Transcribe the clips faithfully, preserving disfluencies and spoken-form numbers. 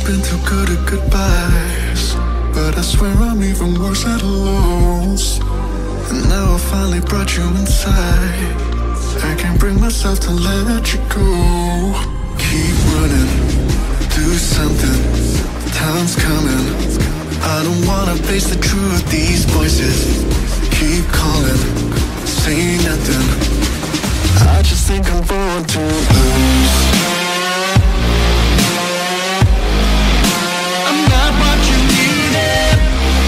been too good at goodbyes, but I swear I'm even worse at lows. And now I finally brought you inside. I can't bring myself to let you go. Keep running, do something, time's coming. I don't wanna face the truth, these voices keep calling, say nothing. I just think I'm born to lose. I'm not what you needed.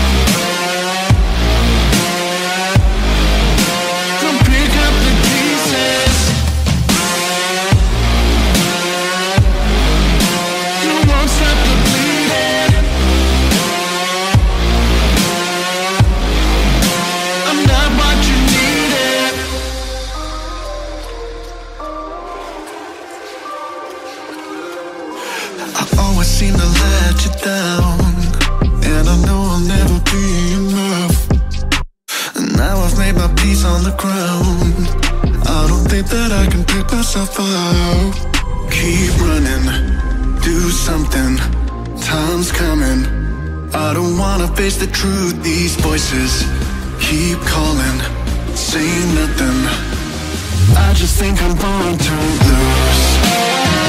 Come pick up the pieces. You won't stop the bleeding. I'm not what you needed. I always seem to let you down, and I know I'll never be enough. And now I've made my peace on the ground. I don't think that I can pick myself up. Keep running, do something, time's coming. I don't wanna face the truth, these voices keep calling, say nothing. I just think I'm born to lose.